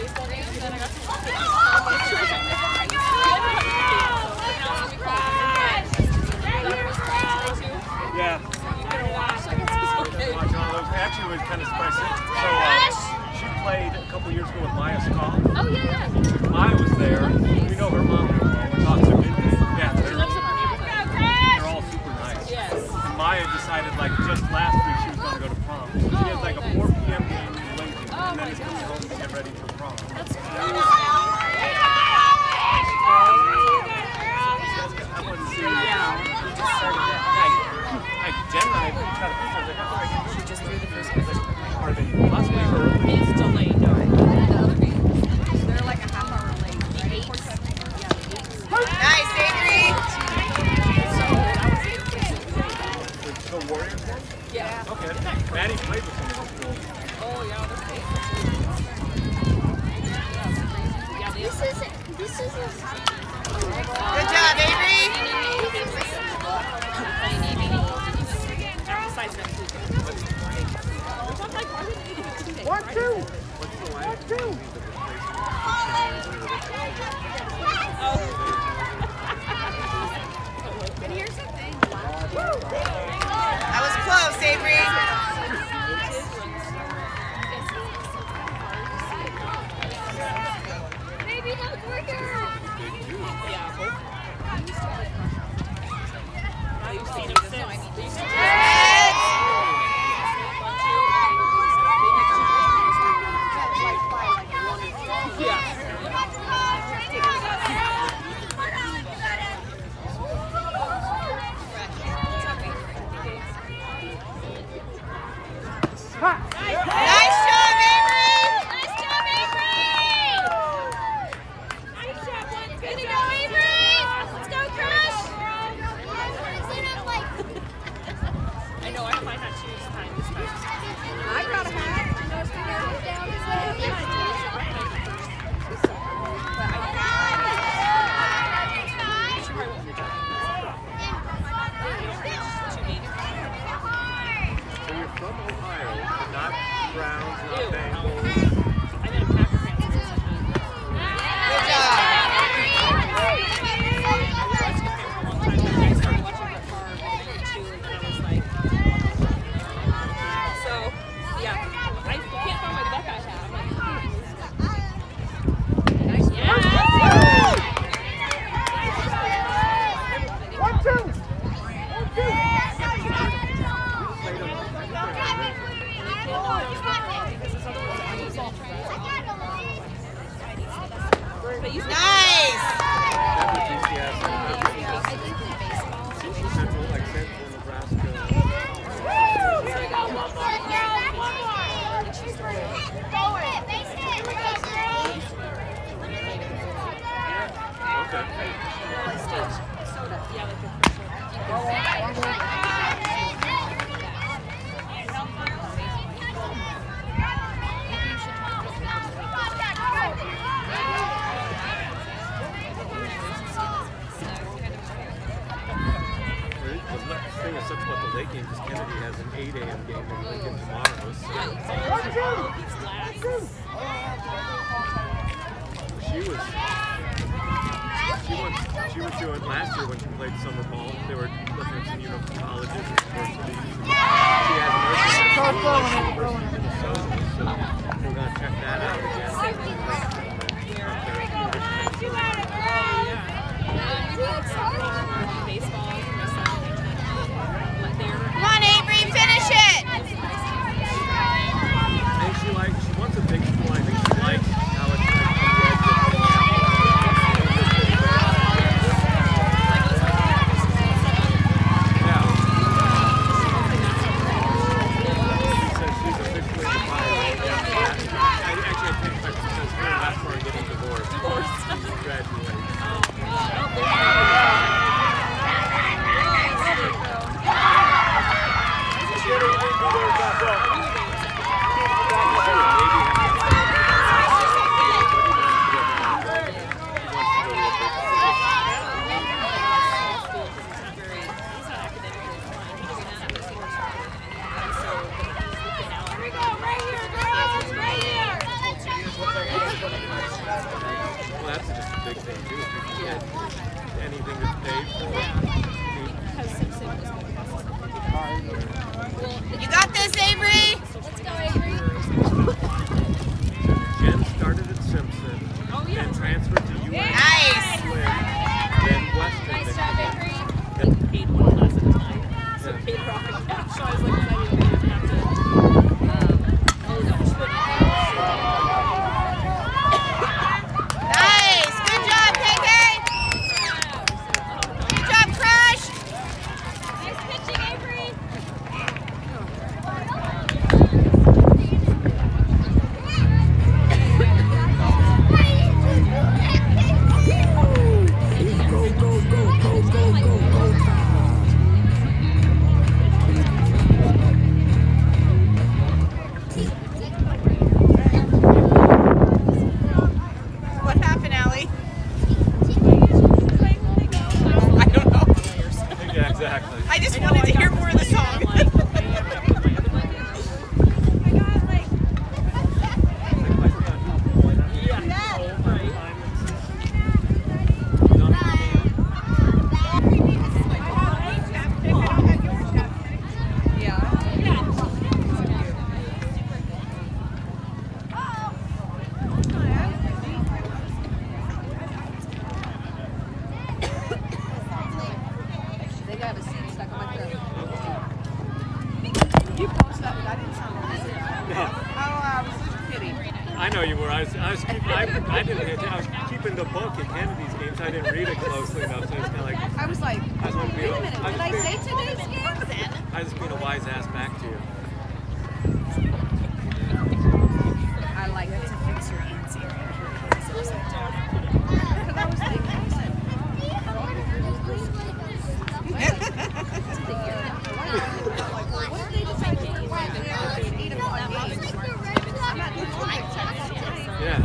baseball games, and then I got to watch pictures. Yeah. Watching all those. Actually, it was kind of spicy. So she played a couple years ago with Maya Scott. Oh yeah. Maya was there. We know her mom. We're talking to Mindy. Yeah, She lives in our neighborhood. they're all super nice. Yes. And Maya decided, like, just last week she was going to go to prom. So she has like a 4 p.m. game in Lincoln, and then it's coming home to get ready for prom. That's crazy. I wouldn't see it. Yeah. We just started it. Jen and I tried to picture it. She just threw the first pitch. Are they possibly early? It's delayed, no. They're like a half hour late. Nice, Avery! So Warriors then? Yeah. Okay. Maddie played with some of those girls. Oh, yeah, that's great. Yeah, this is Good job, Avery! One, two! What's the line? 1, 2! That was close, Avery! Maybe not working. Yeah, both. You've seen him since. Nice job, Avery! Nice job, Avery! Nice job, one. Way to go, Avery! Let's go, Krush! I know, I might not choose time this time. I brought a hat. So you're from Ohio, not Browns, not Bengals. I mean, a Packer fan. Good job. Games is Kennedy has an 8 a.m. game in Lincoln tomorrow. So. She was doing last year when she played summer ball. They were looking at some colleges and universities. She has an University of Minnesota, so we're going to check that out again. Come on, Avery, finish it! And she wants a big school. I think she likes how it's on the edge of yeah. She says she's officially a Pirate. Yeah. Actually, I think that's just a big thing too. If you can get anything that's paid for. You got this, Avery. Let's go, Avery. Jen started at Simpson, then transferred to UNC, Nice. then Western. Nice job, Avery. Paid one class at a time. So Yeah. paid rock and cash. So I was like, I didn't have to. Nice. Good job, KK. Good job, Crush. Nice pitching, Avery. What happened, Allie? I don't know. Yeah, exactly. I just wanted to hear more of the song. They got a seat stuck on my throat. You posted that, but I didn't sound like it. No. Oh, I was just kidding. I know you were. I was keeping the book at Kennedy's games. I didn't read it closely enough, so it's kind of like I was like, I just want to be. wait a minute, did I say today's game? I was just being a wise ass back to you. I like it to fix your answer. Because I was like, listen. Yeah.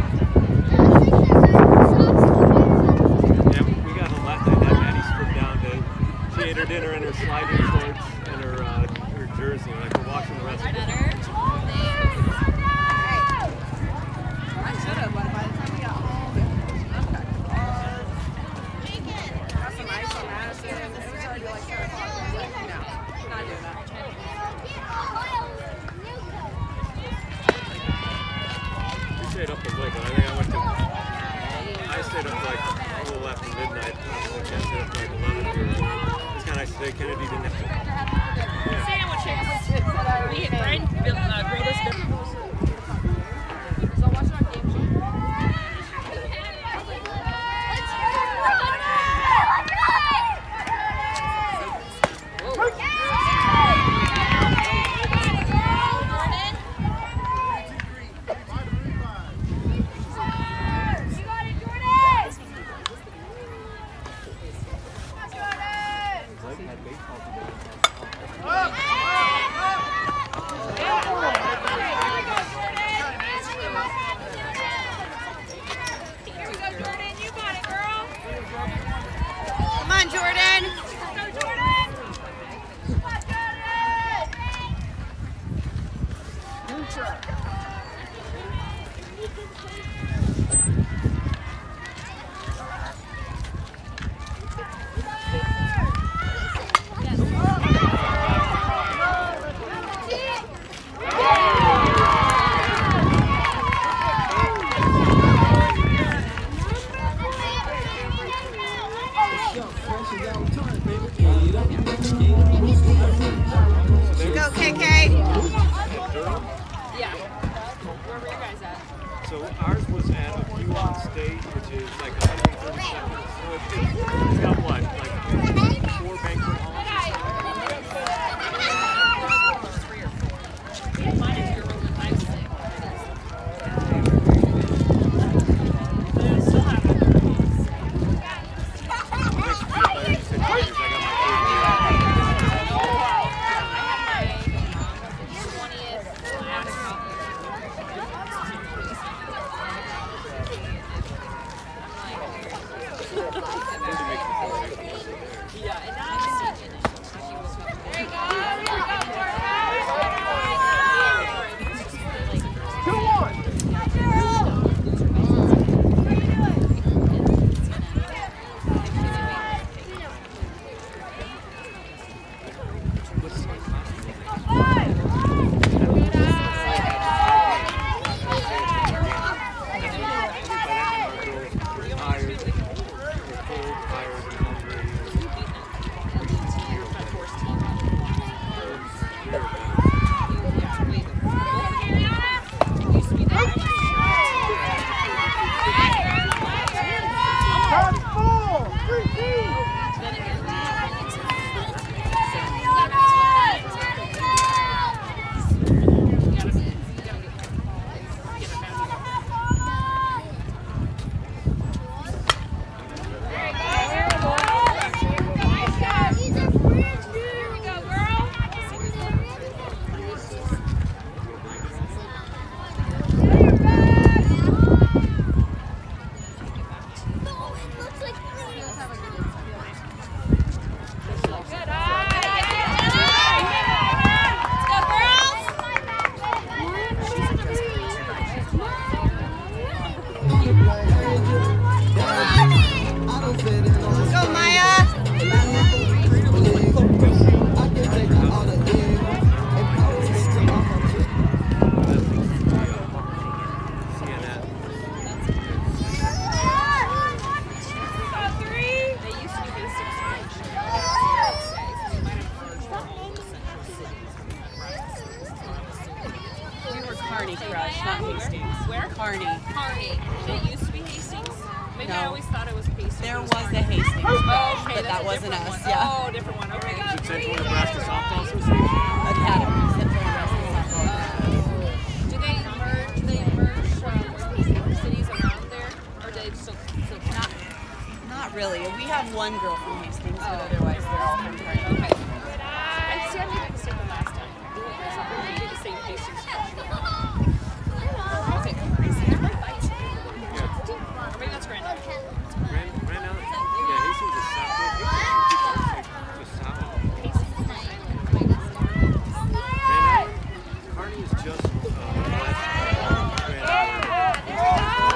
Yeah, we got home last night. Maddie stripped down to. She ate her dinner in her sliding shorts and her jersey. Like we're watching the rest of it. I should have, but by the time we got home, I've got cars. Got some ice on Madison. It was already like 4 o'clock. I was like, no, not doing that. We stayed up a little bit. I think I stayed up like a little after midnight. I think I stayed up like 11 or it's kind of nice today. Kennedy didn't have to. Sandwiches. We had grilled us. So watch our game show. Come on, Jordan. Go, KK. Yeah. Where were you guys at? So ours was at a view on stage, which is like 130 seconds. So it's got what, like 4 banquet halls? Mine is your room and I'm sick. Yeah, and now Kearney. It used to be Hastings. Maybe I No. always thought it was Hastings. There It was Kearney. a Hastings, Oh, okay, but that's that a wasn't different us. one. Yeah. Oh, different one. Okay. Is it Central Nebraska Softball Association? Academy. Central Nebraska Softball. Do they merge cities around there, or do they still not? Not really. We have one girl from Hastings, but otherwise they're all from Kearney. Okay. I see. I made a mistake the last time. We did the same Hastings. Okay. Or maybe that's Grand. Grand Island. Yeah, Hastings is south. Hastings is just south. Grand Island. Kearney is just west of Grand Island.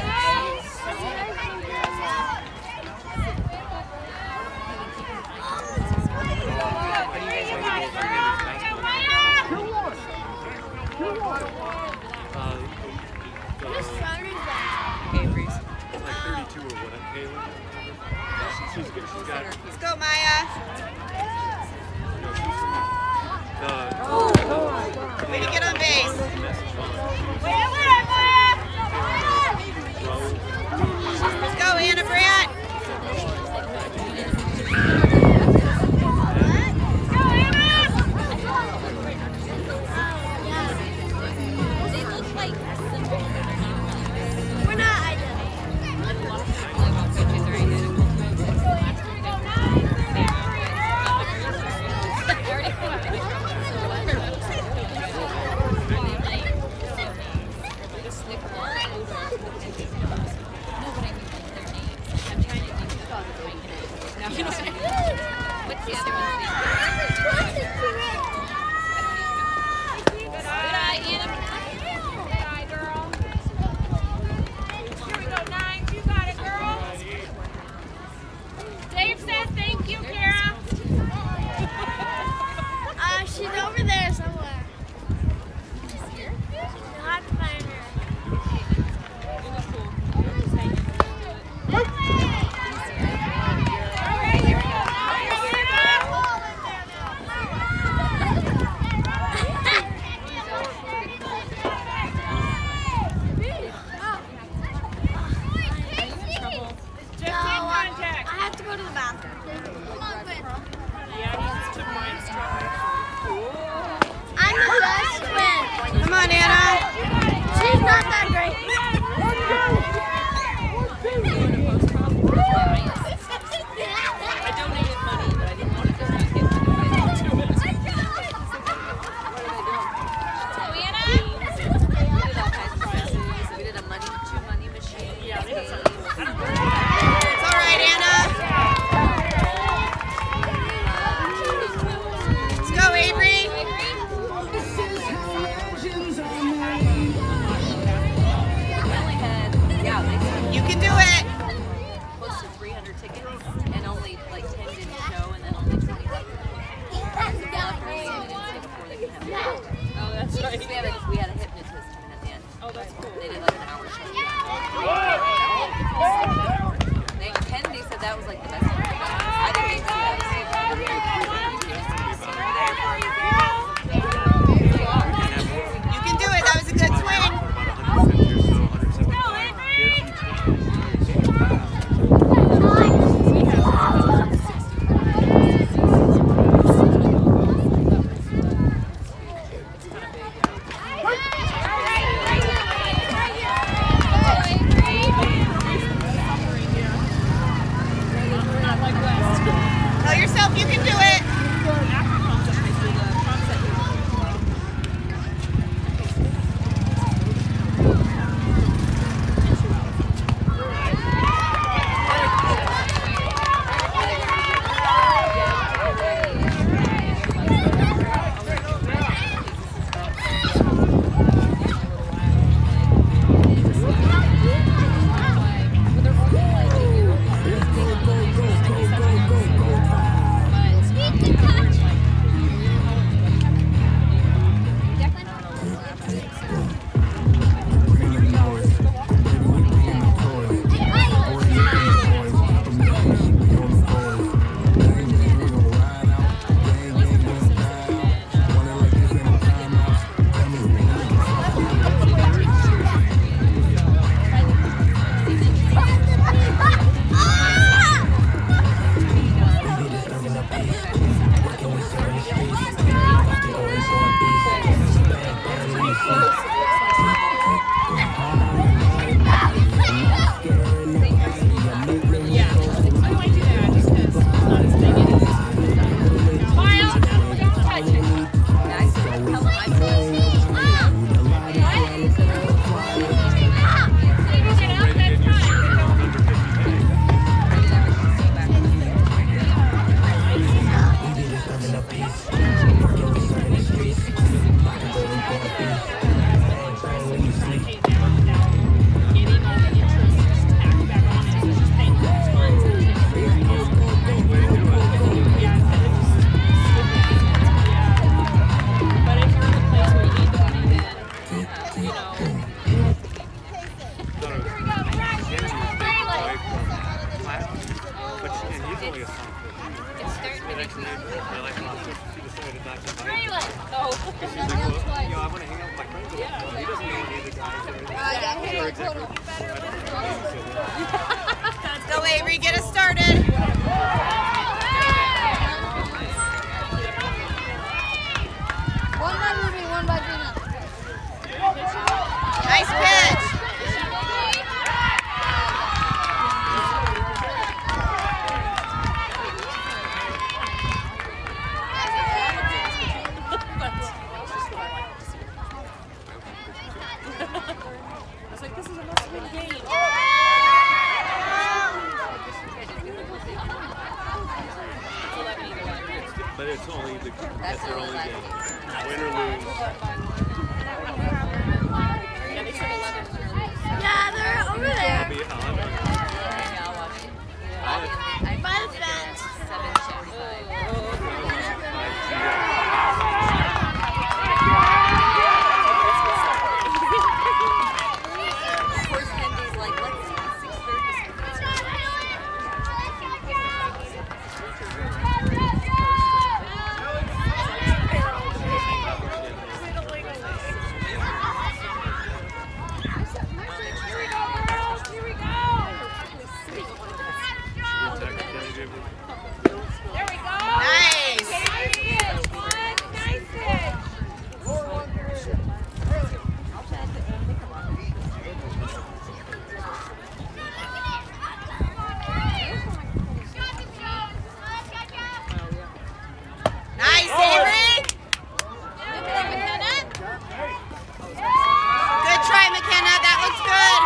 Avery's. Like 32 or what? Kayla? She's got. Let's go, Maya. Way to get on base. Let's go, Anna Brant. We're not What's the other one's name? Good eye, Anna. Good eye, girl. Here we go, Nines. You got it, girls. Dave says thank you, Kara. She's over there somewhere. You'll have to find her. It was cool. Just hanging. All right, here we go. Just in contact. I have to go to the bathroom. Come on, Quinn. Yeah, he's took mine strong. I'm the best twin. Come on, Anna. She's not that great. I donated money, but I didn't want to donate it. So we did all kinds of stuff. We did a two money machine. Yeah, they did something. It's all right, Anna. Let's go, Avery. You can do it. Close to 300 tickets, and only like 10 didn't show, and then only 20 left. Oh, that's right. We had a hypnotist come in at the end. Oh, that's cool. They did like an hour show. Kennedy said that was like the best one. I didn't even see You can do it. That was a good swing. About 150 or so, 175 kids each one. She's like, well, you know, I want to hang out with my friends. Yeah. He doesn't know any of the guys or anything. Or exactly. Let's go, Avery. Get us started. One by Ruby, one by Gina. Nice pitch. I was like, this is a must-win game. But it's only that's their only game. Win or lose. Yeah, they said 11 win or lose. Yeah, they're over there. Yeah, I'll watch it. By the fence. 775. First Henry's like, let's see, 6:30. Nice, Avery. Good try, McKenna. That looks good.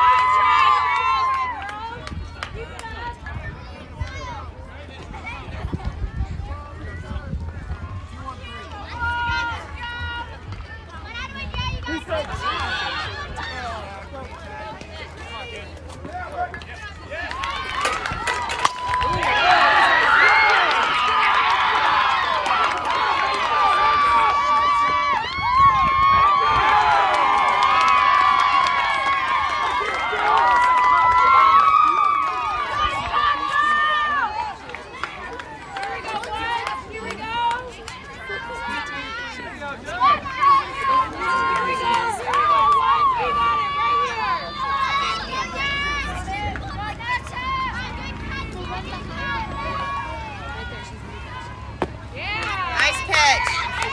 Nice pitch.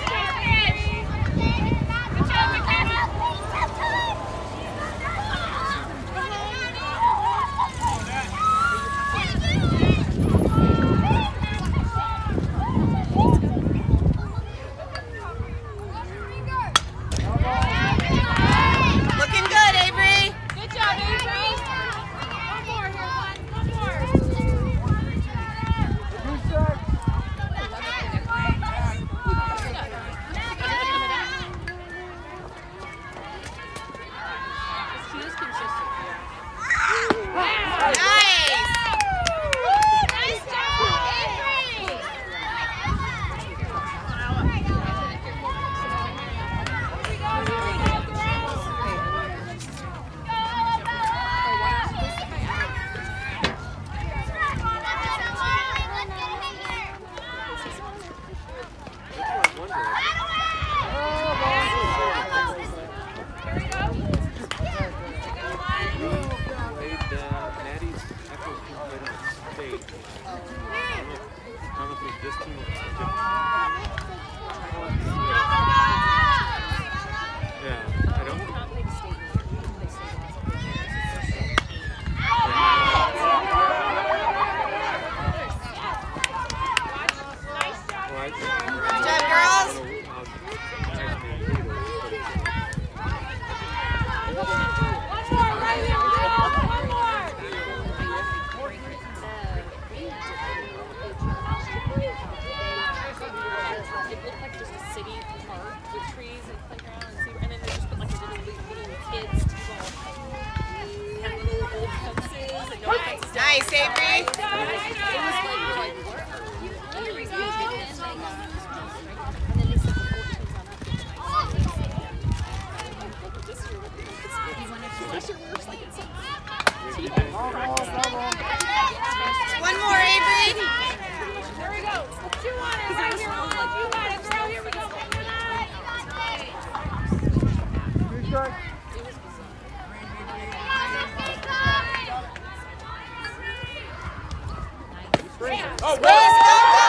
Looking good, Avery. Good job, Avery. One more here, one more. She is consistent. Nice. Nice job, Avery. Good job, girls. It looked like just a city park with trees and playground and then they just put like a little kids to go have little old fences and no fences. Nice, Avery. It was like, where are you? And the reason was and then they said the 14's on up this year with the last year we were like it's One more, Avery. There we go. 2 on it right here. You got it, girl. Here we go. Oh, Go, go, go!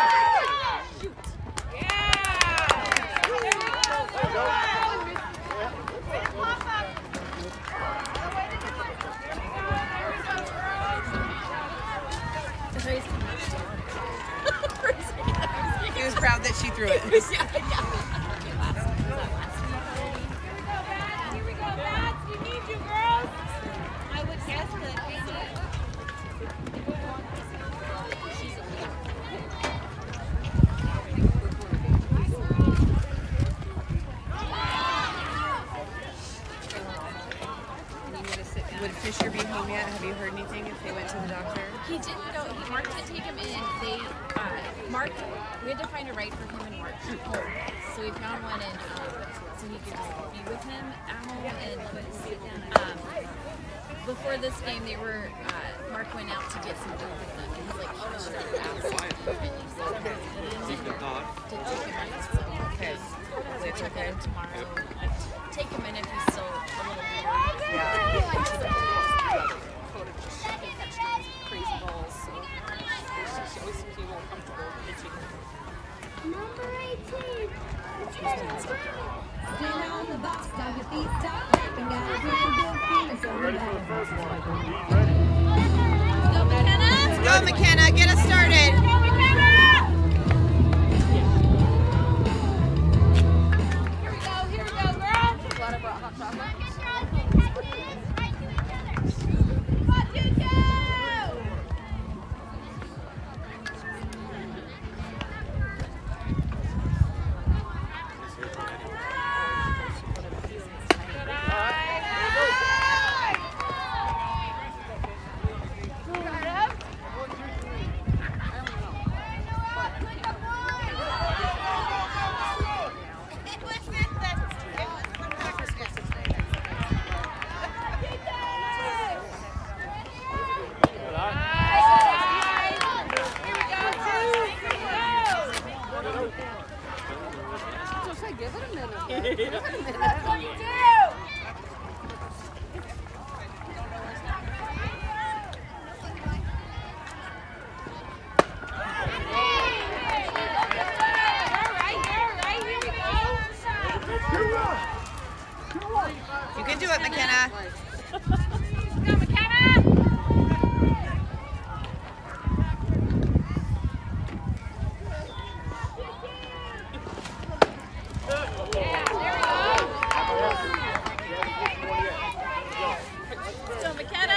He was proud that she threw it. Here we go, Bats. We need you, girls. I would guess that Would Fisher be home yet? Have you heard anything if they went to the doctor? He didn't go. Mark didn't take him in. They, Mark, we had to find a ride for him and Mark home. So we found one, and so he could just be with him at home. And before this game, they were. Mark went out to get some food with them, and he's like, "Oh, sure, to take him in." So Okay. they check in tomorrow. Take him in if he's still a little weird. Crazy balls, so she always seems to be more comfortable pitching. Number 18. Stand on the box, dog your feet stop. And got a real good feeling, so Ready for the first one? Go, McKenna! Go, McKenna, get us started. Here we go, girl. Glad I brought hot chocolate. You can do it, McKenna. Go, McKenna. So, McKenna.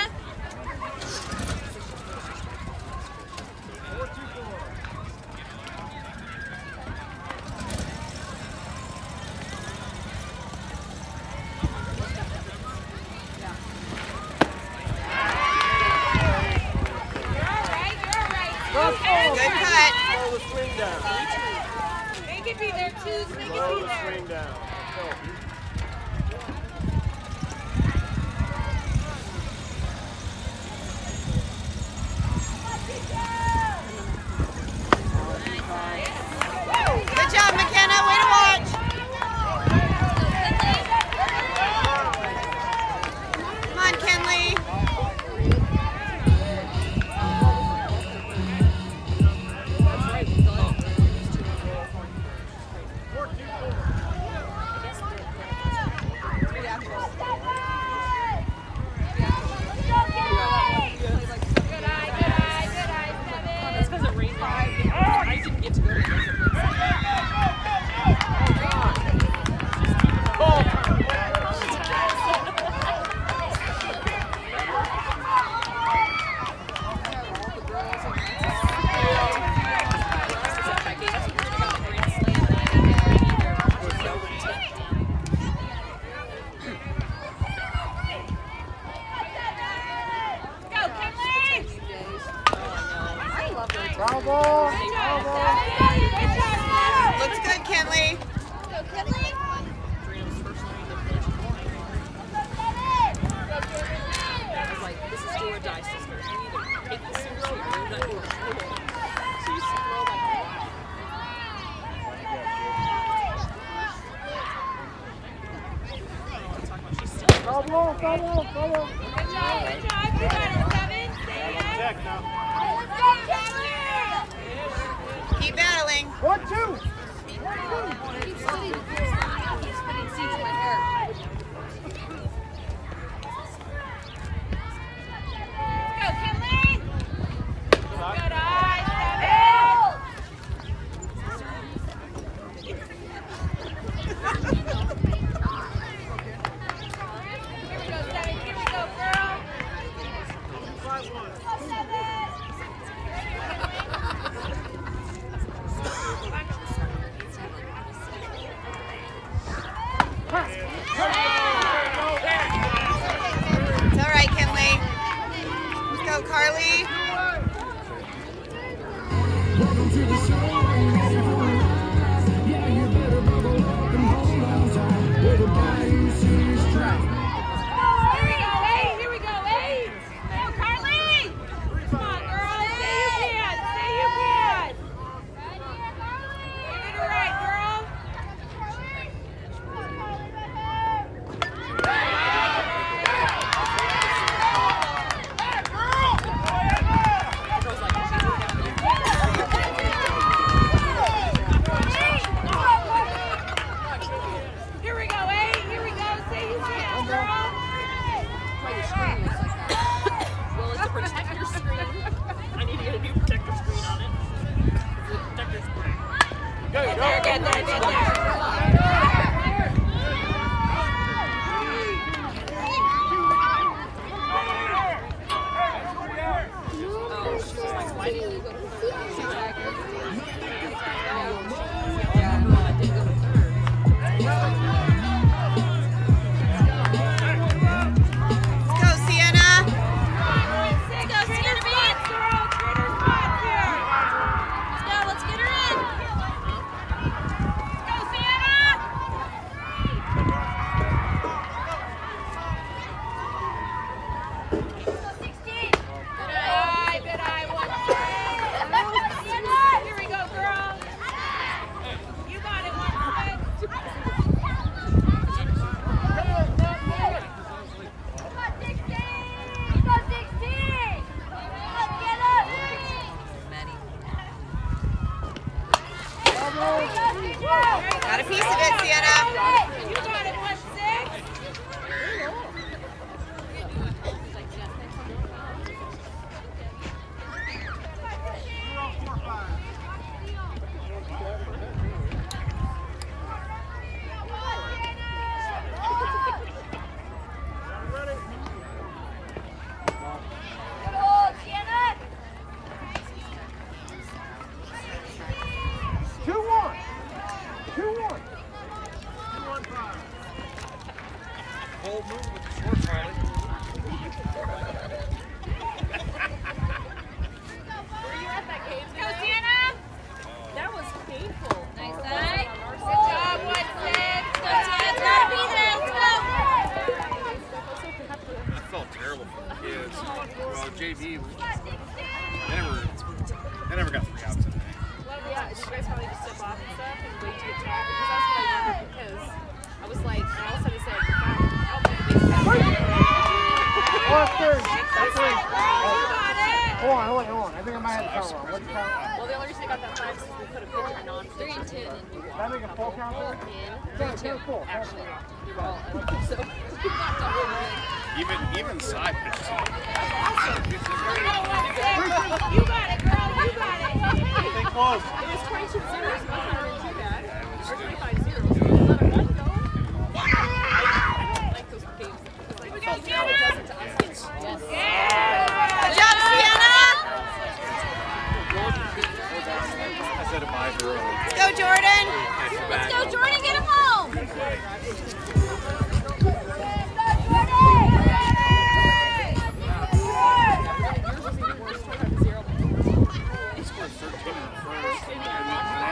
Good cut. Slow the swing down. Make it be there, too. Make it Slow be the there. swing down. Go. Good job, McKenna. Way to watch. Come on, Kenley. That's because it rained. I didn't get to go to Looks good, Kenley. This is do or die, sister. You either take this seriously or you're not doing it. So you throw like Follow. Good job, good job. You got it, 7. Stay up. Check now. Let's go, Kenley. Got a piece of it, Sienna. You got it, 1-6. Bold move with the short Riley. Were you at that game? Go, Sienna. That was painful. Nice eye. Good job, 1-6. Go, Sienna. Gotta be there. Let's go. I felt terrible for the kids. Well, JV, they never got 3 outs in there. Well, yeah, did you guys probably just step off and stuff and wait to get tagged? Because that's what I wondered, because I was like, and all of a sudden it said, Hold on. I think I might have the count wrong. What's the count? well, the only reason I got that 5 is we put a pitcher in non-pitcher. 3 and 2, and you Did I make a full count there? in 3 2. Full. Actually, We were all empty, so. Even side pitches. You got it, girl. You got it. Stay close. It was 22 zeros, it wasn't really too bad. Or 25 zeros. Let it run, though. I don't like those games. Because, like, you know it doesn't to us. Yes. Good job, Sienna. I said a 5-0. Let's go, Jordan. Let's go, Jordan. Get him home. He scored 13 in the first.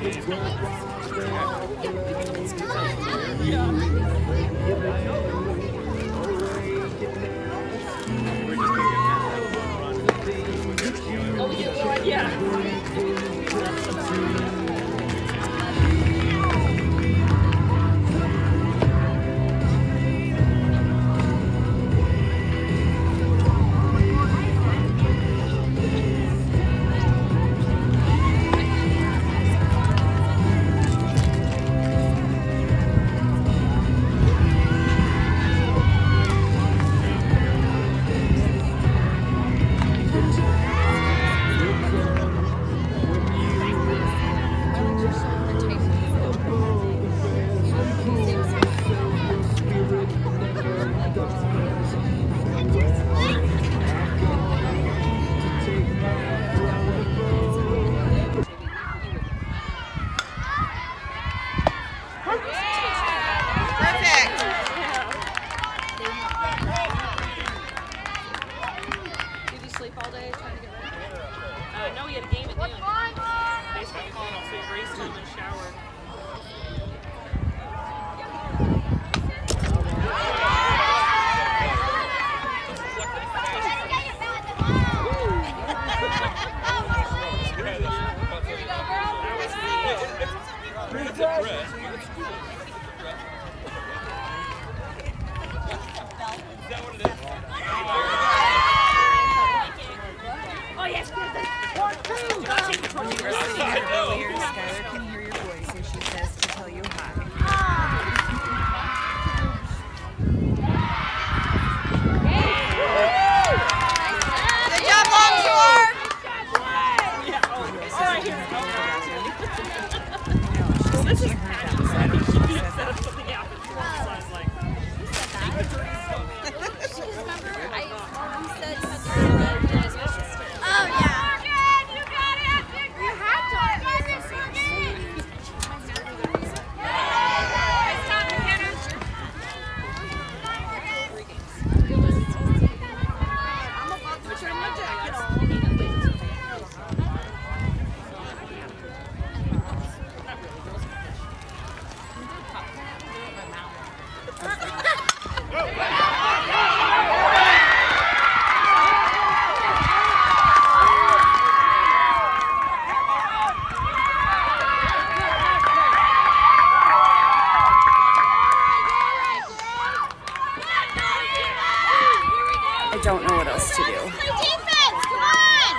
I don't know what else to do. Defense, come on!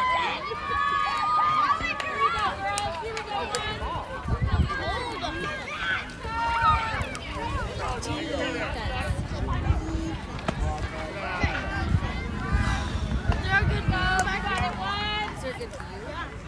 They're good, Bob. I got it once. They're good for you.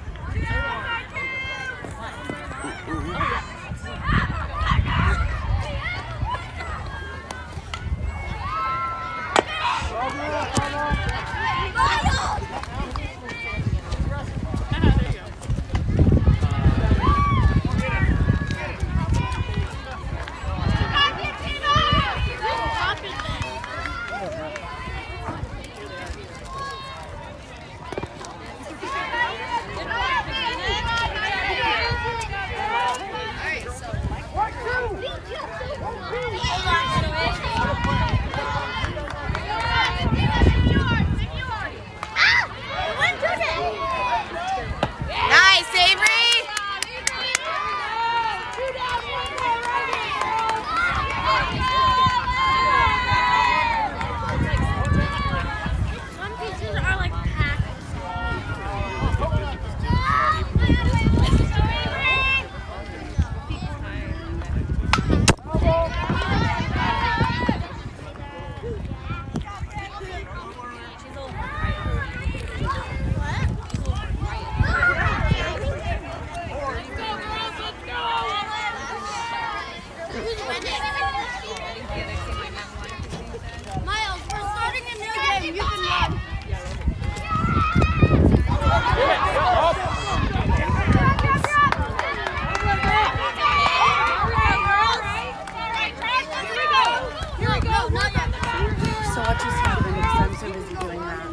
Miles, we're starting a new game. You can run. So what just happened because I'm so busy doing that.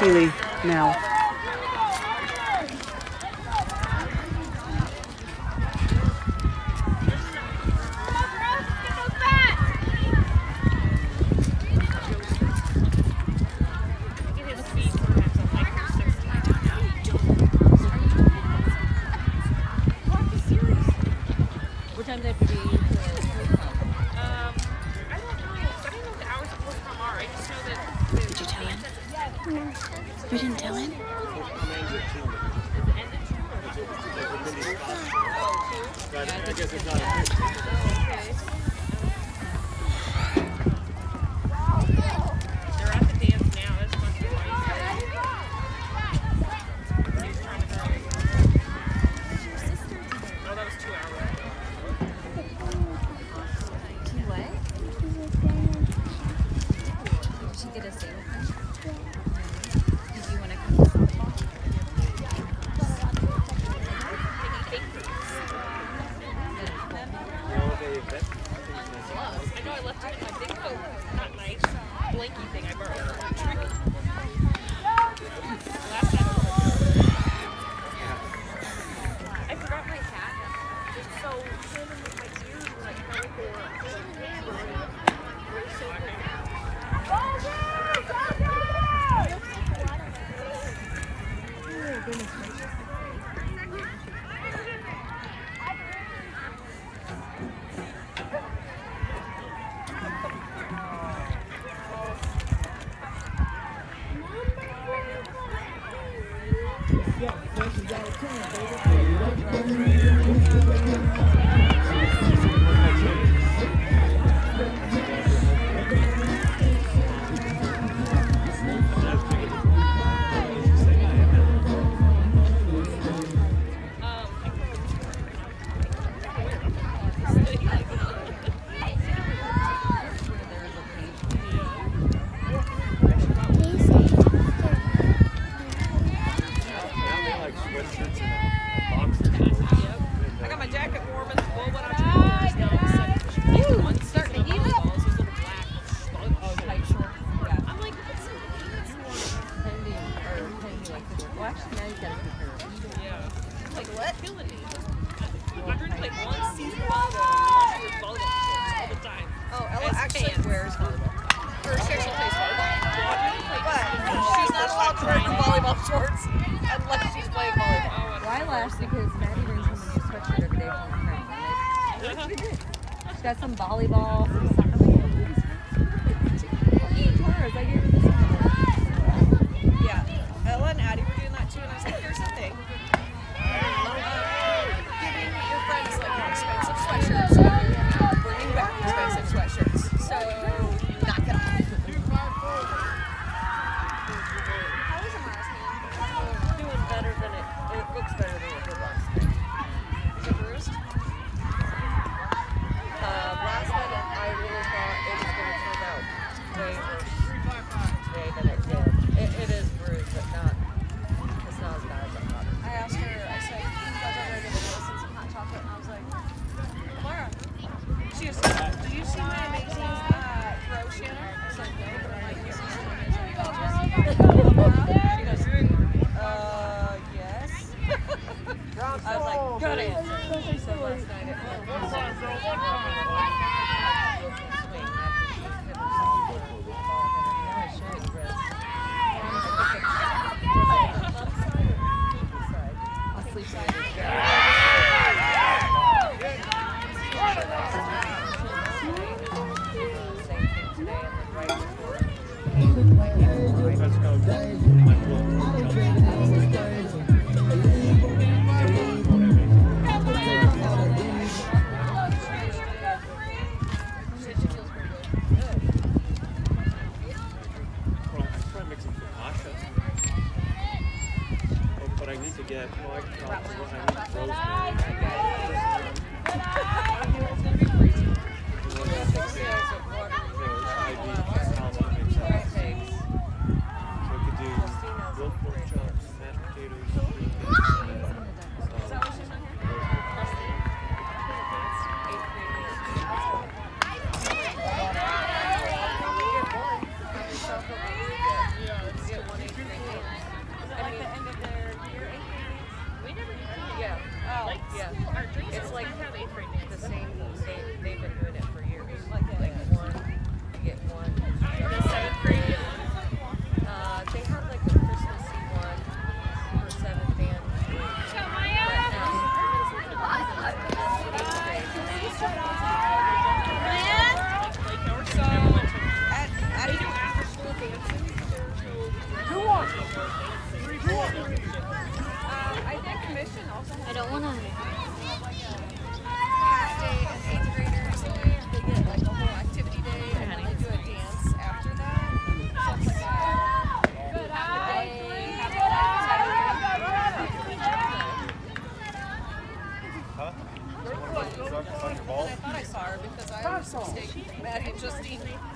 Keely now. What time do they have to be? I don't know. I don't know what the hours of postcom are. I just know that. Did you tell him? You didn't tell him? But I guess it's not official. They're at the dance now. That's much more Oh, that was 2 hours. What? Did she get a sandwich? Did you want to come to softball? I know I left it in my big coat. Not nice. Blanky thing I borrowed. Last time I forgot my hat. So him and my ears were like kind of I got my jacket warm and well when I took now I'm one starting to heat up. These little black tight shorts. Yeah. I'm like, that's so Well, actually, now you gotta compare. yeah. Like what? Killing me. My friend played one season volleyball with volleyball shorts all the time. Oh, Ella actually wears volleyball. Or she actually plays volleyball. But she's not allowed to wear the volleyball shorts unless she's playing volleyball. Wiles, because Maddie brings home a new sweatshirt every day from her friends. She's got some volleyball, some soccer. I gave her this one. Yeah, Ella and Addie were doing that too, and I was like, here's the thing. Giving your friends like expensive sweatshirts, and bringing back expensive sweatshirts. So, knock it off. How was it last night? Doing better than it looks better than it did last night. Is it bruised? Last night I really thought it was going to turn out way worse today than it did. It is bruised, but it's not as bad as I thought. I asked her, I said, you guys are ready to medicine some hot chocolate, and I was like, Mara. She was like, do you see my amazing throw, Shannon? I was like, no, but I'm like, you see some amazing throws? She goes, yes. I was like, good answer. She said last night it Let's go. car because I was mistaken Maddie and Justine.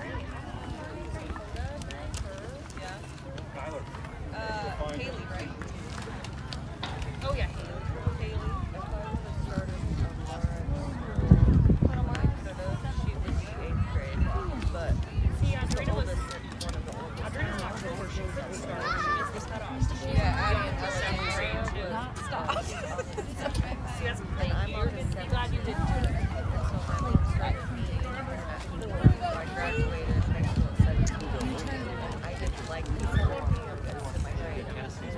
Haley, right? Oh yeah, Haley. She was 8th grade, but See, Adrena was. one of the oldest. Adrena's not good for she couldn't start. She missed the cutoff. Yeah, Addie and Seventh Justine. grade too. Stop. See, that's And I'm on the I'm 7th. glad you didn't do it. And so my mom started me at 4. So I graduated high school at 17. I didn't like people to my grade.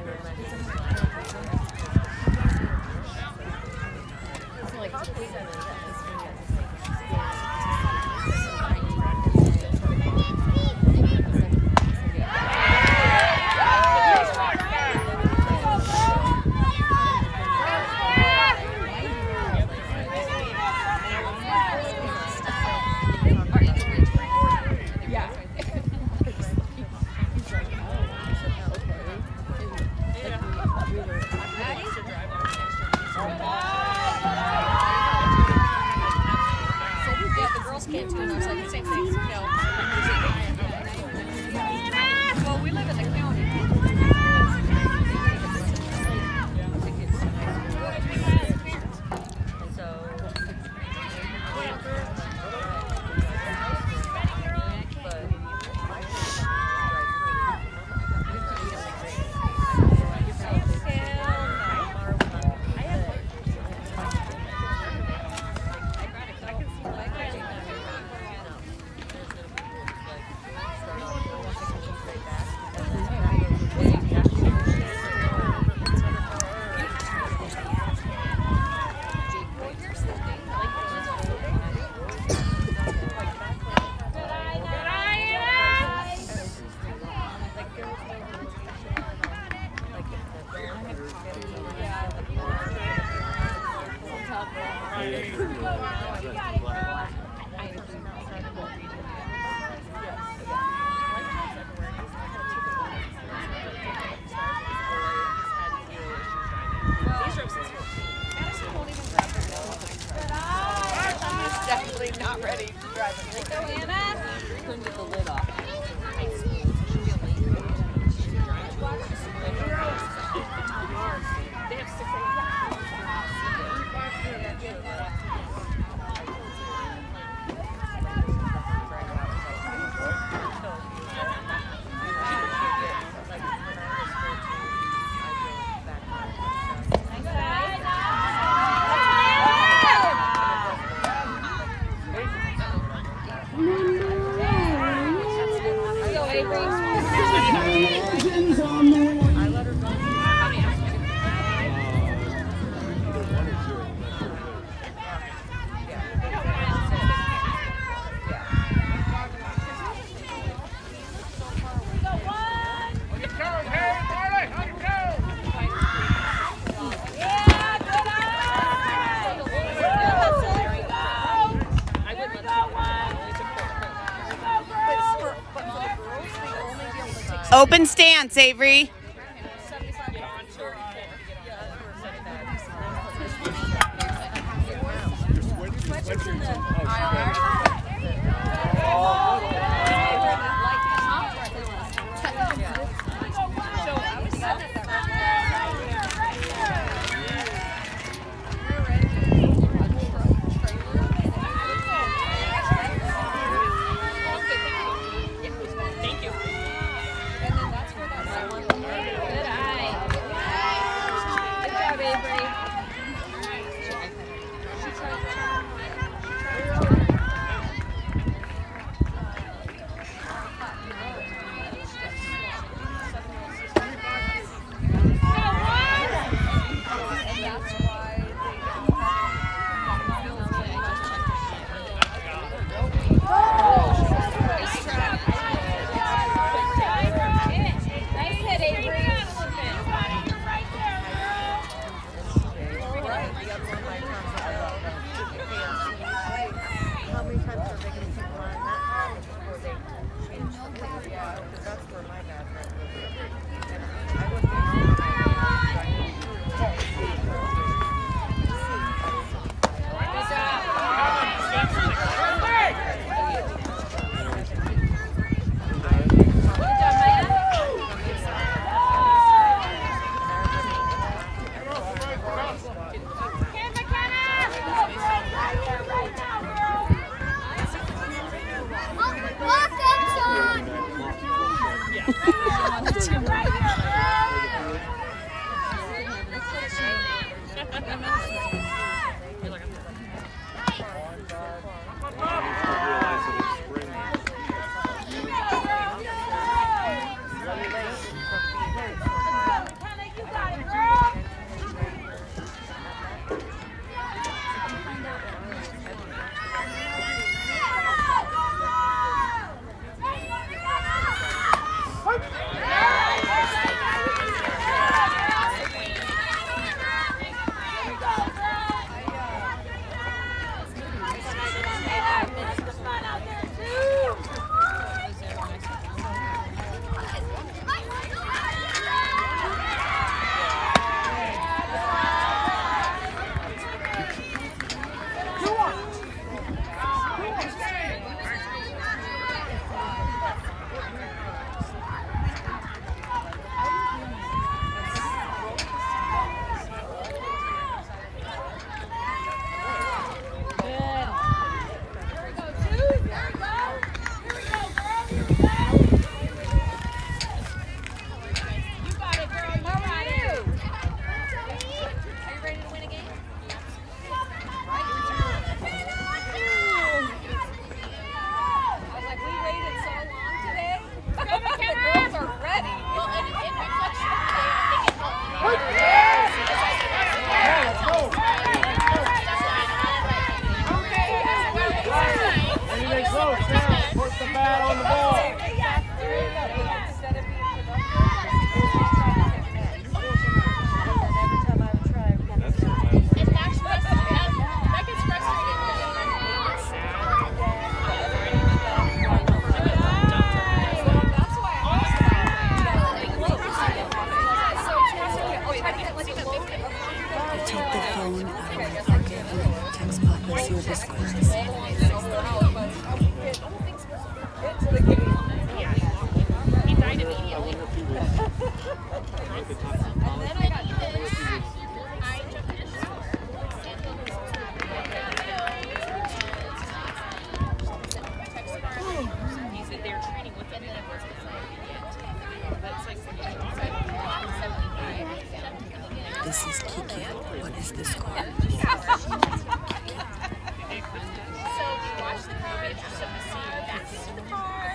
Can't do it. I was like, same thing. No. Well, we live in the county. Definitely not ready to drive it. Go, Anna. Couldn't get the lid off. They have 6 Open stance, Avery. actually will be interested to see that supercar.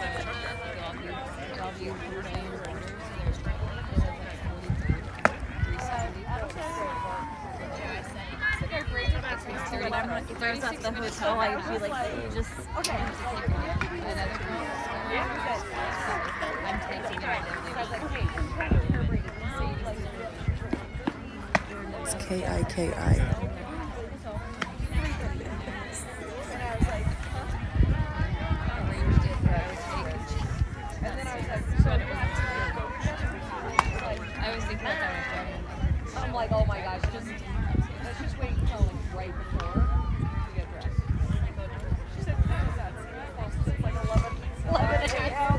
If I was at the hotel, I'd be like, just okay. I'm taking it. It's K-I-K-I. I was thinking about that. I'm like, oh my gosh, let's just wait until like right before we get dressed. She said, it's like 11 a.m.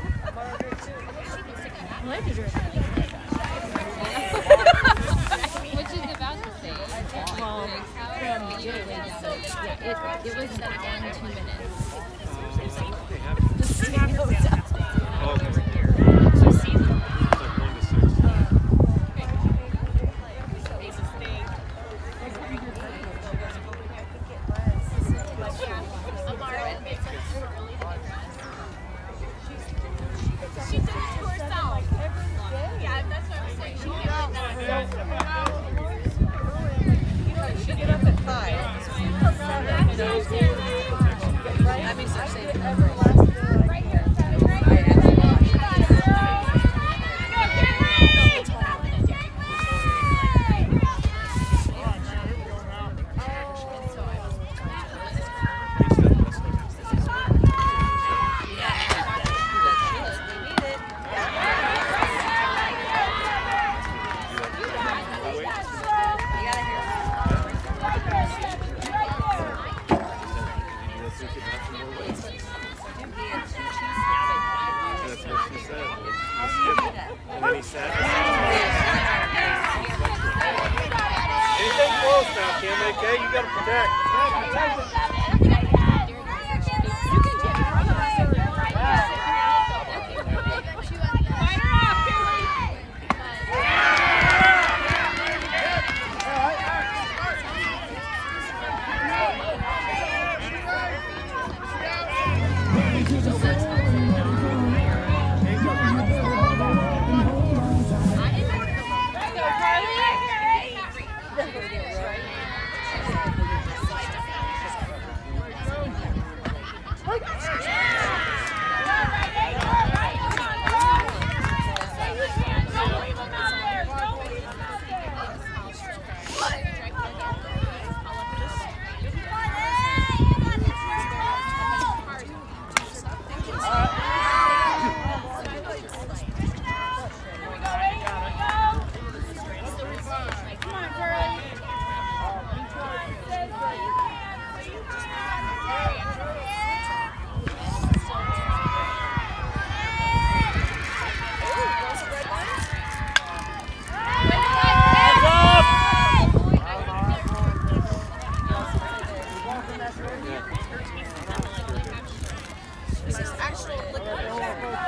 Which is about the same. Well, it was done in 2 minutes. She did it to herself. Yeah, that's what I'm saying. She did it. She get up at 5. That means they're saving them. Anything close now, Kim, okay? You gotta protect. This is actual licorice.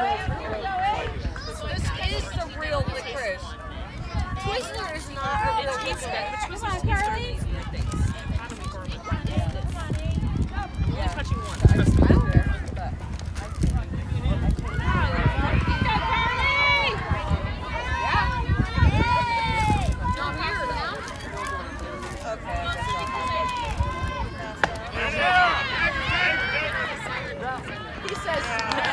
This is the real licorice. Twister is not a real licorice. Come on, Carly. Yeah. Touching one. I don't care, but not weird, huh? Okay. He says no.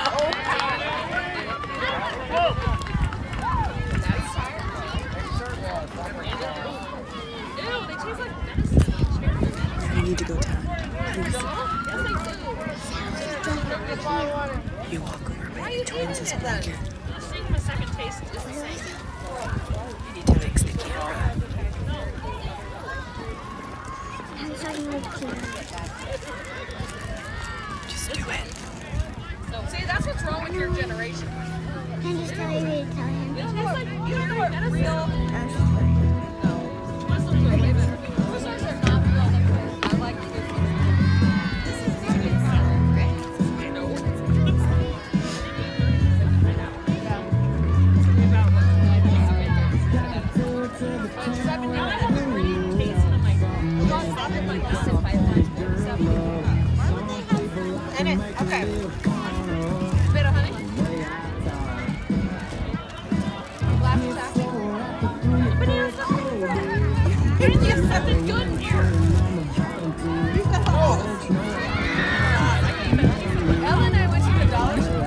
Ew, they taste like medicine. I need to go tell him. Please. You walk over by the twins' blanket. The thing with second taste is the same. You need to fix the camera. Just do it. See, that's what's wrong with your generation. Can I just tell you to tell him? You don't know what real. Twizzlers are way better. Twizzlers are not real licorice. I like Twizzlers. Okay. Bit of honey? Last attack. But he has something good. There's just something good in here. Ella and I went to the dollar store.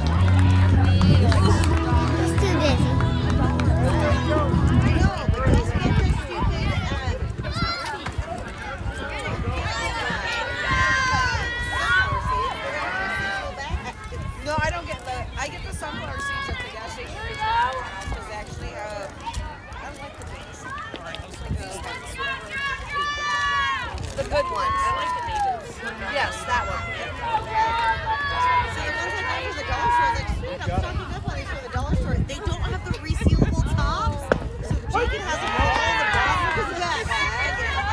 He's too busy. No, I don't get the. I get the sunflower seeds at the gas station. Because actually, I don't like the beans. The good ones. I like the natives. Yes, that one. See, once I got to the dollar store, like, sweet, I'm stocking up on these from the dollar store. They don't have the resealable tops. So Jacob has them all in the boxes of that bag.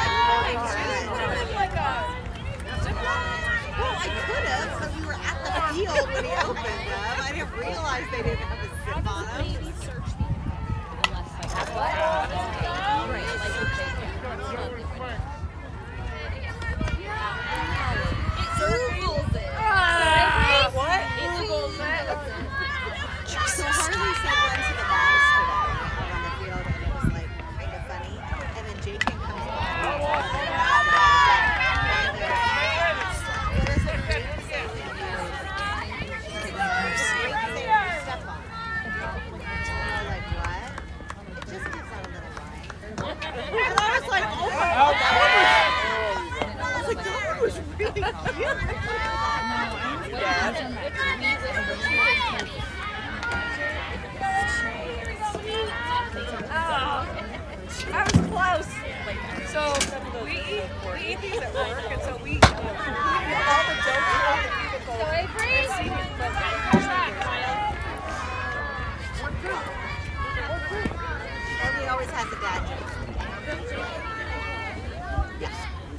Well, I could have, but we were at the field when he opened them. I didn't realize they didn't have a zip on them. Maybe search the unless I have what? Right, like the bacon. Googles it. What? Googles it. So Harley said run to the Wiles today on the field, and it was like kind of funny. And then Jacob comes and I was like, oh my God. I was like, that was really cute. I was close. So we eat these at work, and so we get all the jokes from the cubicle. So Avery? And he always has a dad joke. Yes.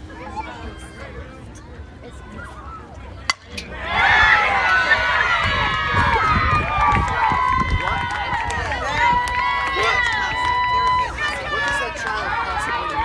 What does that child possibly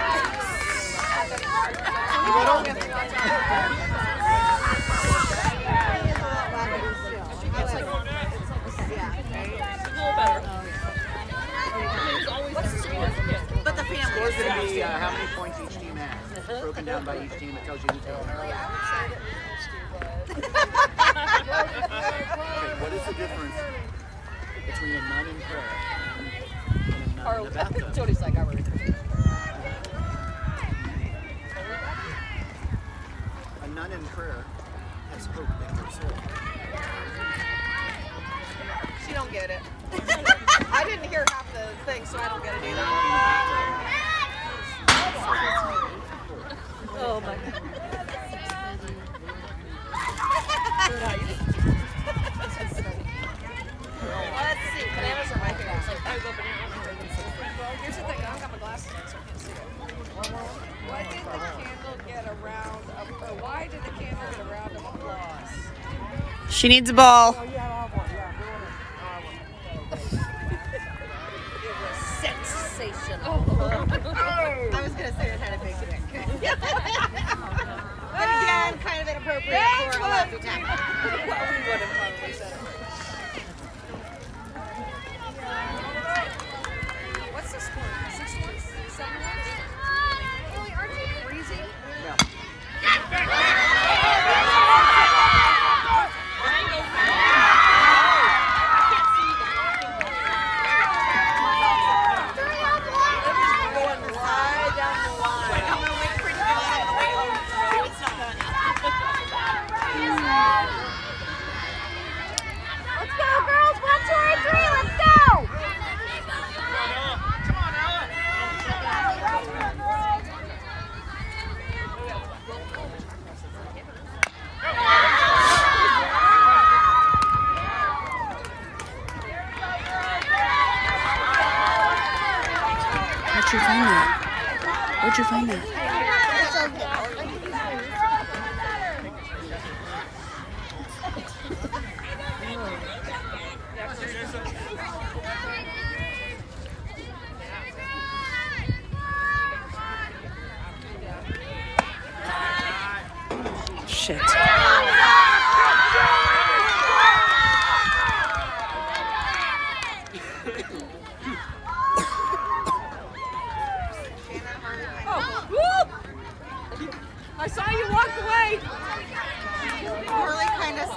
But the family Score's is going to be how many points each team has. Broken down by each team. It tells you who's taking it. Okay, what is the difference between a nun in prayer and a nun in the bathtub? Jody's like, I already. A nun in prayer has hope in her soul. She don't get it. I didn't hear half the thing, so I don't get it either. Oh my God. Let's see. Bananas are my favorite. Like, I go banana. Here's the thing. I don't got my glasses on, so I can't see it. Why did the candle get a round of? Why did the candle get a round of applause? She needs a ball. Sensational. I was going to say it had a big dick. But again, kind of inappropriate for a Laffy Town. Well, we would have probably said it. What's the score? 6-1? 7-1? Really, aren't you freezing? No. Where'd you find that? Where'd you find that? Shit.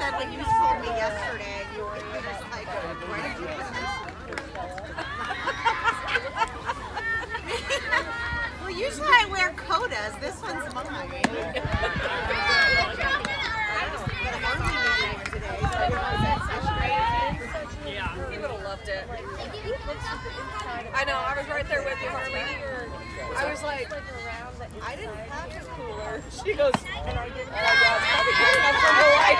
said when you told me yesterday, you were just like, why did you put this? Well, usually I wear codas. This one's mine. Yeah, he would have loved it. I know, I was right there with you, Harley. I was like, I didn't have a cooler. She goes, oh my God, probably good enough for your life.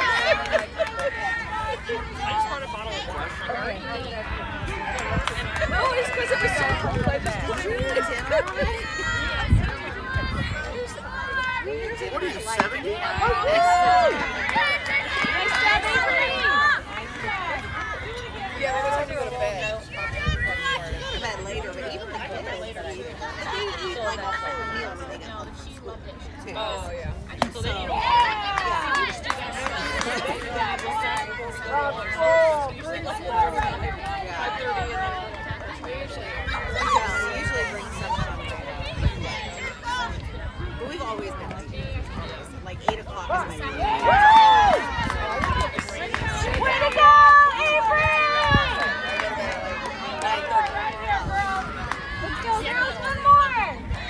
I just brought a bottle of water. No, it's because it was so cold. I just put it in. What are you, 70? Yeah, we're going to go to bed. Go to bed later, but even if they later, they eat like a full meal when they get home. Too. Oh, yeah. So then you don't We usually bring something. But we've always been like 8 o'clock is my meeting. Way to go, Avery! Let's go, girls, one more!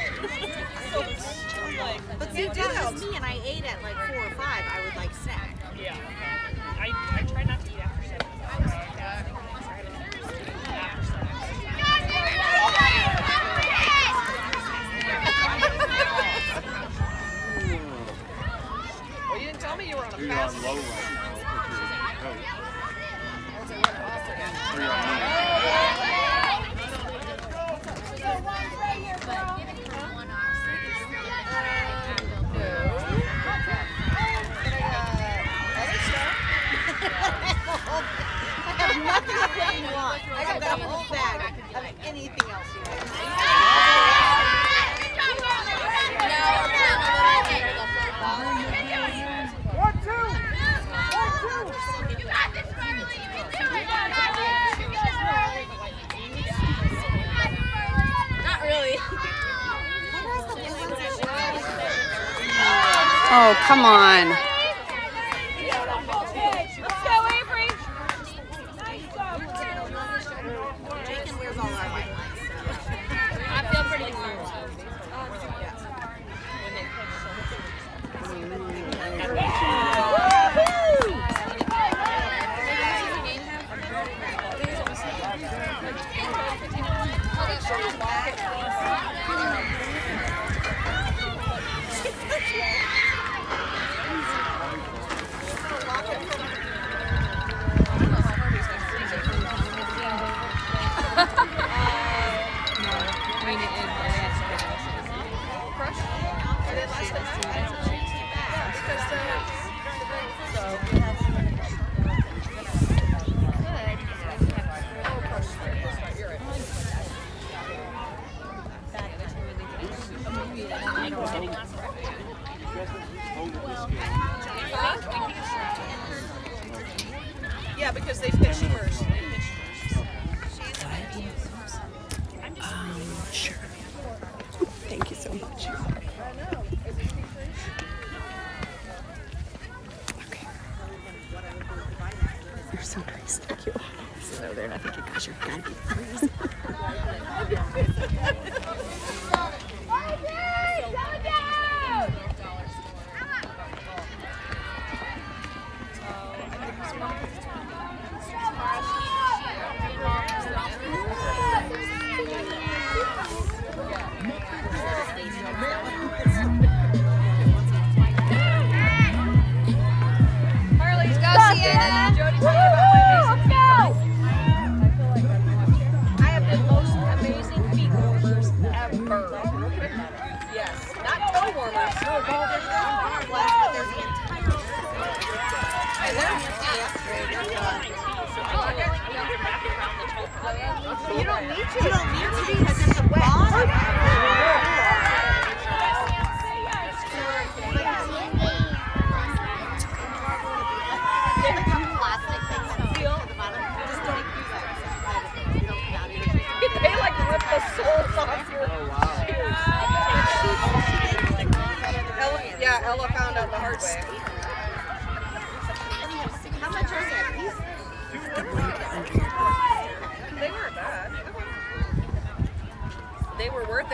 But see, if that was me and I ate at like 4 or 5, I would like snack. Yeah. I try not to eat after 7. Well, you didn't tell me you were on a You're fast. on low right now, which is coach. Or you're on medium. Nothing of what you want. I got a whole bag of anything else you want. Not really. Oh, come on. Let's go, Avery! Jacob wears all our white lines. I feel pretty cool. Yeah, because they pitched first. Sure. Thank you so much. Okay. You're so nice. Thank you. So there, and I think gosh, you're gotta be crazy. Harley's go, Sienna! Jody, tell me about my Let's go! I have the most amazing feet warmers ever.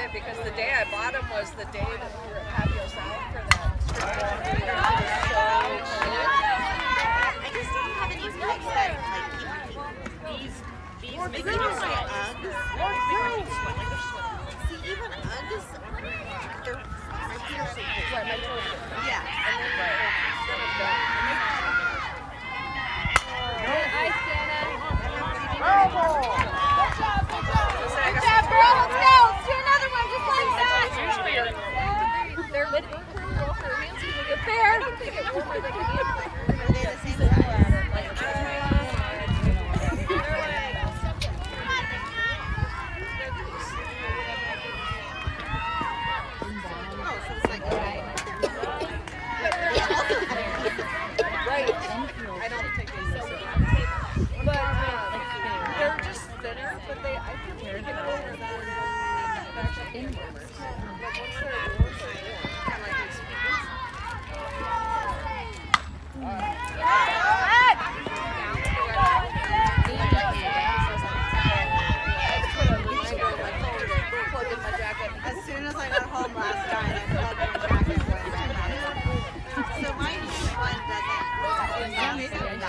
it because the day I bought them was the day that we were at Patio South for that strip mall. It was so cool. I just didn't have any bikes that like keep These or make bigger you like sweat. Uggs. They make you sweat like they're sweating. See, even Uggs, they're my feet are so cold. Right, my toes are cold. Yeah. And then instead of the Hi, Sienna. Good job, girl. Let's go. Let's do another one just like that. Usually They're good for your hands when you get there. I don't think it's warmer than the hand. Are they the same size? Oh, so it's like okay. Right. I don't take these. But they're just thinner, but they I think they're warmer than actually in warmers. But once they're warm, kind of like these speakers. As soon as I got home last night, I plugged my jacket in. So my new one doesn't. So even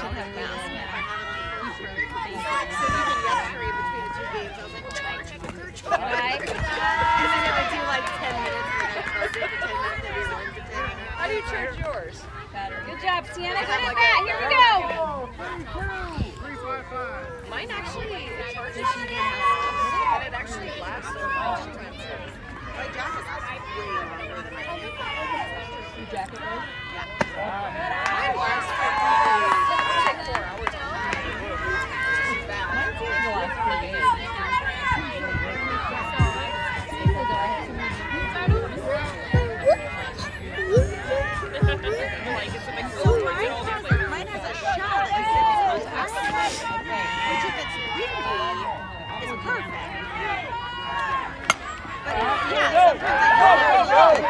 yesterday between the two games, I was like, oh, check the third charge. And then I do like 10 minutes, and I charge it for 10 minutes, and rewind for 10 minutes. How do you charge yours? Good job, Sienna. Good at that. Here we go. Mine actually charges and it actually lasts a long time. My jacket lasts way longer than my jacket. Your jacket does? Yeah. Mine lasts for probably like 4 hours. It's just bad. Mine seems to last pretty good. Mine has a shell that you sit on, which if it's windy is perfect. But yeah, sometimes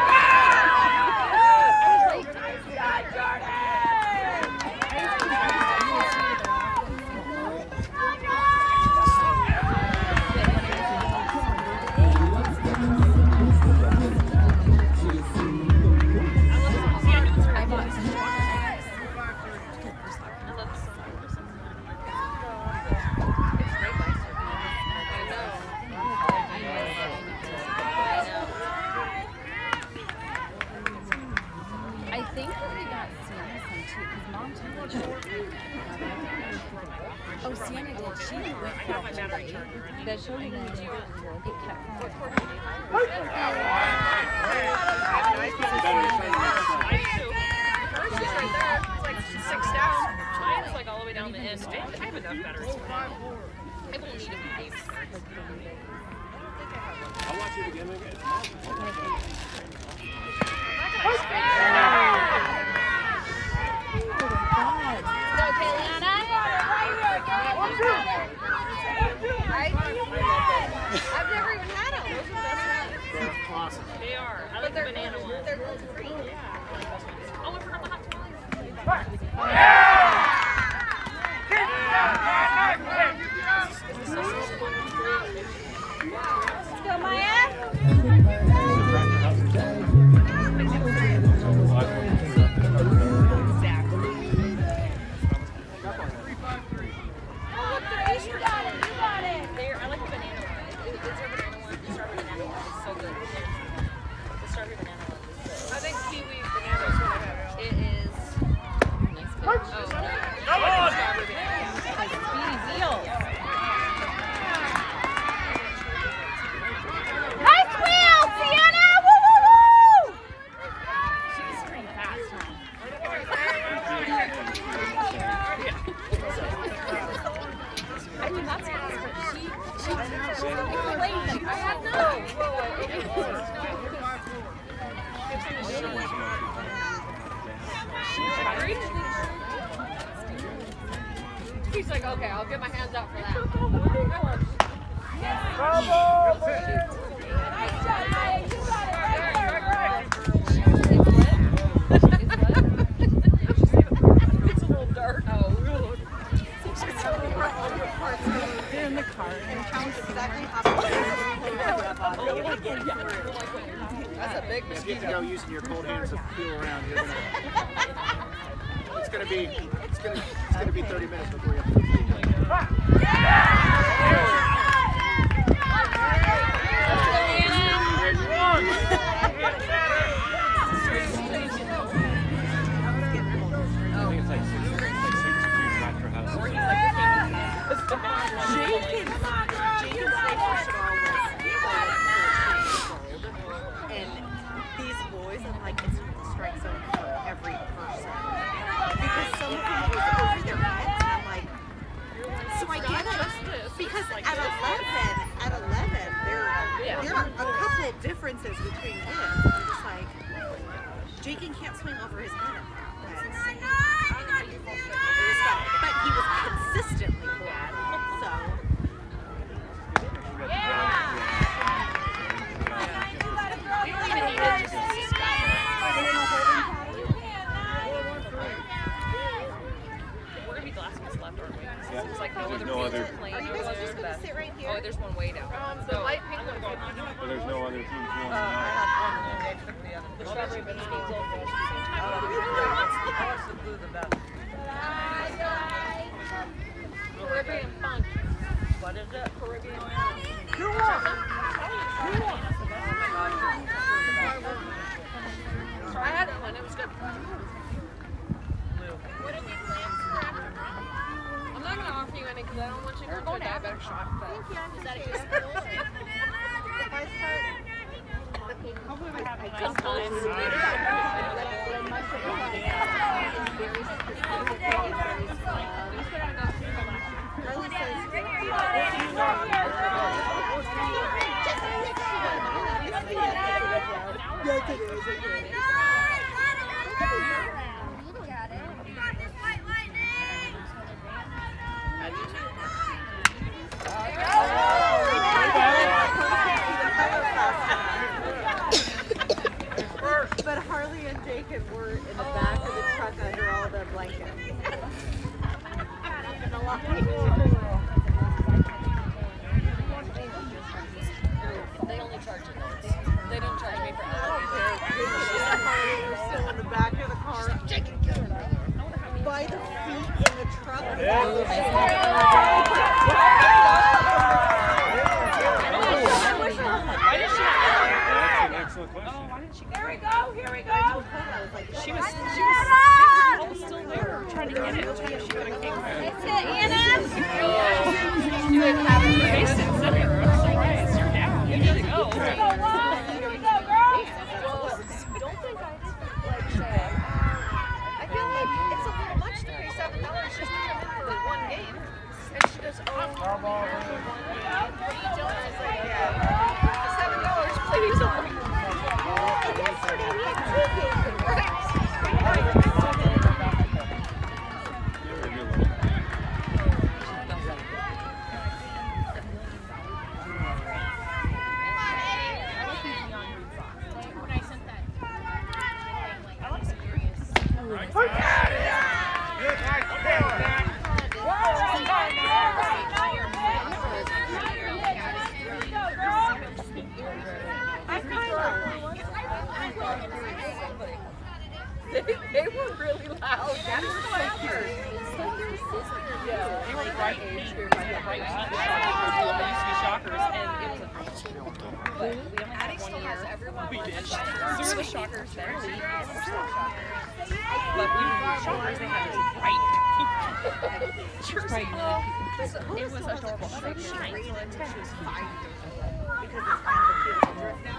Oh, Sienna did. She went for my battery charger. That showed me that it kept going. Hers is right there. It's like 6 down. Mine is like all the way down the end. I have enough batteries. I won't need a base. I'll watch it again. Go, Kayliana. I've never even had them. Those are the best. They're awesome. They are. I like the banana one. They're gluten-free. Oh, I forgot the hot tamales. Let's go, Maya. I like the banana one. It's a banana one. The strawberry banana one. It's so good. The strawberry banana one is so good. I think kiwi banana is what I have. It is nice. Oh, no. Strawberry banana. Speedy wheel. Nice wheel, Sienna. Woo, woo, woo. She's pretty fast, huh? I mean, that's fast, but she explained them. I have no. He's like, okay, I'll get my hands out for that. It's a little dark. They're in the car. It counts exactly how much That's a big If you can go using your cold hands to feel around, you're gonna. It's gonna be 30 minutes before you have to do it. I think it's like 62 Tractorhouse. Jenkins Day first of all was and these boys, I'm like, it's the strike zone for every person. Because some of them was over their heads, and I'm like, so I get it. Because at 11, there are a couple differences between kids. I'm just like, Jenkins can't swing over his head. But he was consistently bad, so. We're gonna be the last ones left, aren't we? Yeah. It's like There's no other. playing. Are you guys just going to sit right here? Oh, there's one way down. The light pink one. But there's no other teams going I tonight. had one and they took the other. The strawberry beans needs all the What's the blue the best? Caribbean punch. What is it? Caribbean punch. I had one. It was good. What are these lamps for? I'm not going to offer you any because I don't want you to go to a diabetic shock. Thank you. Is that acceptable? If I start, Sometimes. Harley But Harley and Jacob were in the back of the truck under all the blankets. They only charge you those. They don't charge me for elevators. Harley was still in the back of the car. By the feet in the truck. Why did she have That's an excellent question. Why didn't she Here we go. She was still there trying to get it. She would have came back. That's it, Anna. You didn't have it faced and sit here. I'm surprised. You're down. You need to go. Here we go, girl. Don't think I did like say. I feel like it's a little much to pay $7 just to come in for the one game. And she goes, oh, $7, please. Yesterday we had 2 games in practice. They were really loud. That was sisters. Yeah. They were the right age group. I had right age. They used to be shockers, and it was a but we only had 1 year. We did. So we were shockers then. But we were shockers. They had this right. Right. It was adorable. She was 9 to 10. She was 5 years old. Because it's kind of a beautiful drift now.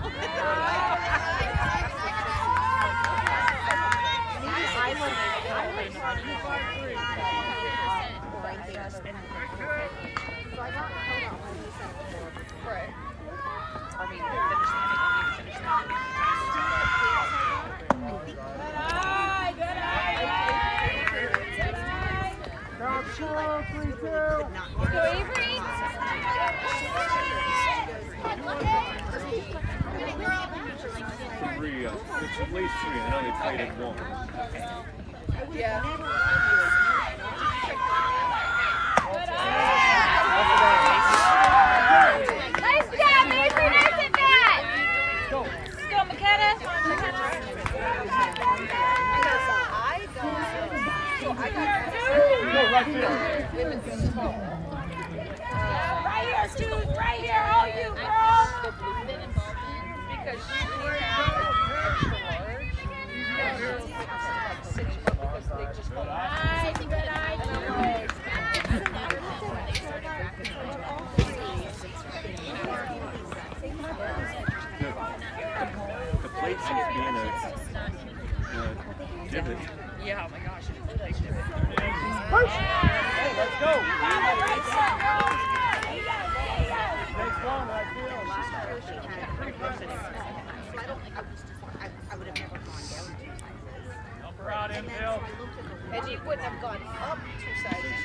Right. I mean, finish that. They don't need to finish that. Go, Avery. It's at least 3. I know they played at 1. Yeah. Nice job, Avery. Nice at that. right field. Right here, Stu, right here, all you girls. Because she needs extra large. And it's like 6 because they just go Nice, good idea. The plate seems to be in a divot. Yeah, oh my gosh, it's a big difference. Hey, let's go. Next one, right field. I would have never gone down 2 sizes. Help her out, infield. And you wouldn't have gone up 2 sizes.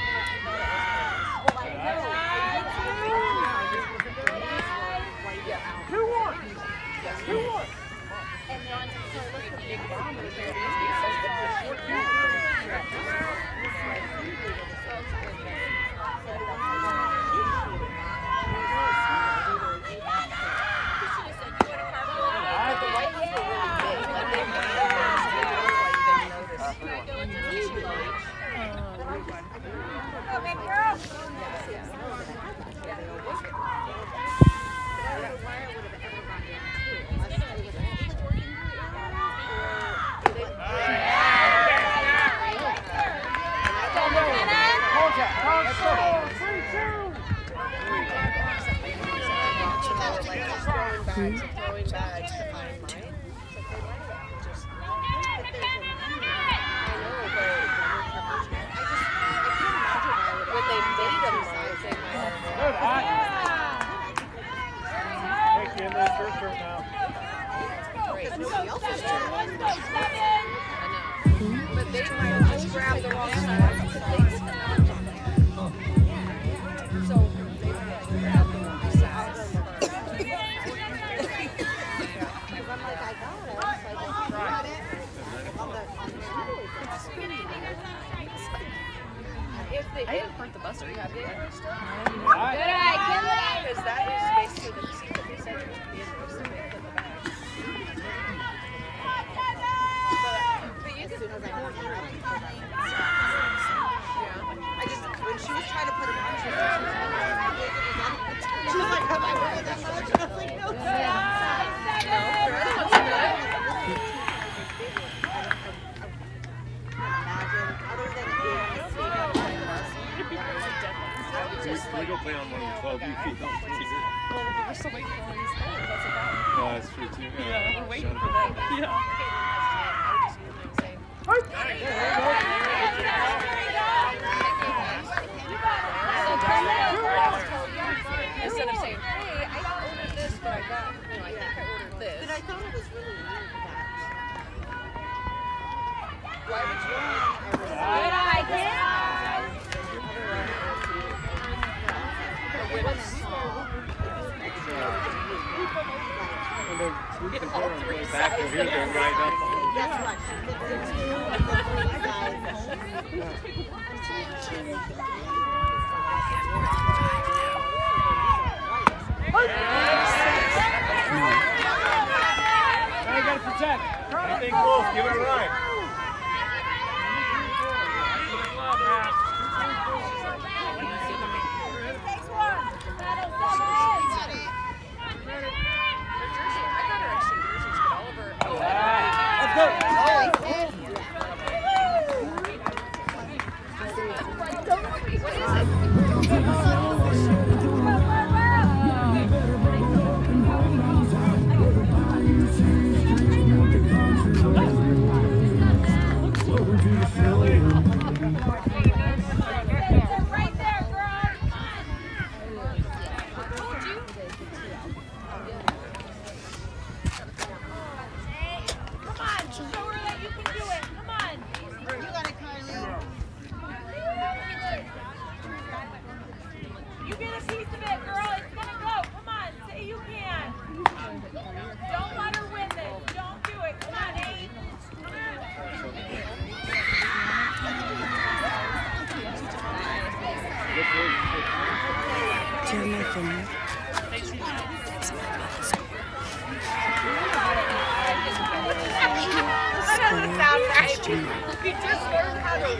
I didn't print the bus. Are you happy? Good eye, because that is basically the seat that they said was going to be in there, so they put the back. But you can. I just, when she was trying to put it on, she was like, am I wearing that much? I was like, no. We go play on one of the 12 feet. Well, we're still waiting for one of these players. That's about it. Oh, that's true too. Yeah, we're waiting for them. Yeah. Instead of saying, hey, I ordered this, but I got, I think I ordered this. But I thought it was really weird that. Why would you? Good idea. Back to here, go right up. That's right. Now you gotta protect. Anything close, give it a ride. Let's go. Right there, girl. Come on, show her that you can do it. Come on. You got it, Kylie. You get a piece of it, girl. It's gonna go. Come on, say you can. Don't let her win this. Don't do it. Come on, Abe. Do you have my phone? Come on. doesn't sound right. Question mark. We just learned how to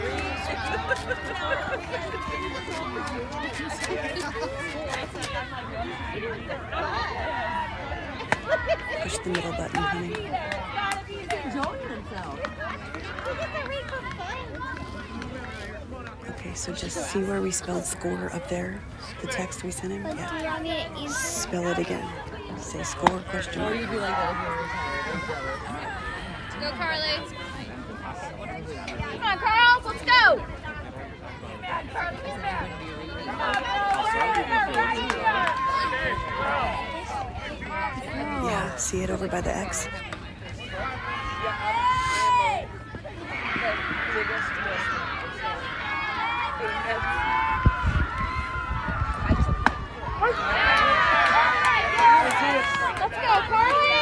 Push the middle button, honey. Okay, so just see where we spelled score up there? The text we sent him? Yeah. Spell it again. Say score, question mark. Go, Carly. Come on, Carl. Let's go. Yeah, see it over by the X? Let's go, Carly.